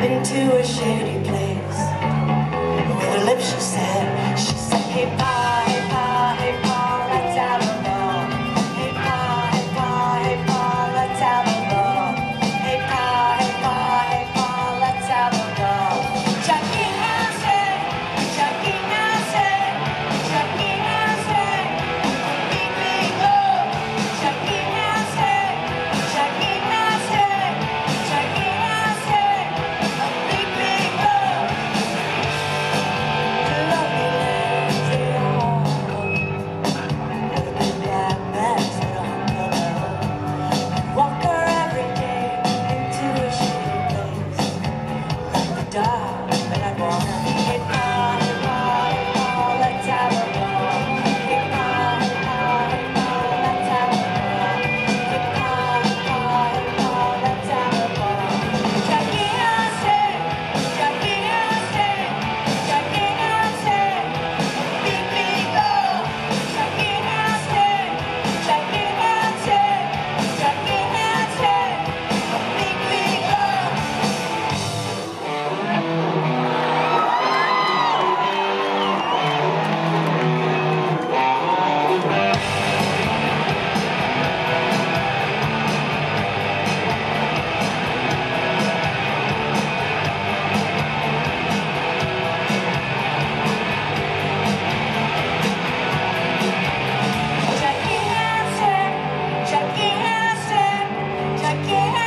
into a shady place. With her lips she said, hey pa, hey pa, hey pa, let's have a ball. Hey pa, hey pa, hey pa, let's have a ball. Hey pa, hey pa, hey pa, let's have a ball. Chucky Hansen, Chucky Hansen, Chucky Hansen, big big love. Chucky Hansen, Chucky Hansen, Chucky Hansen, a big big love. Chucky Hansen, Chucky Hansen, Chucky Hansen.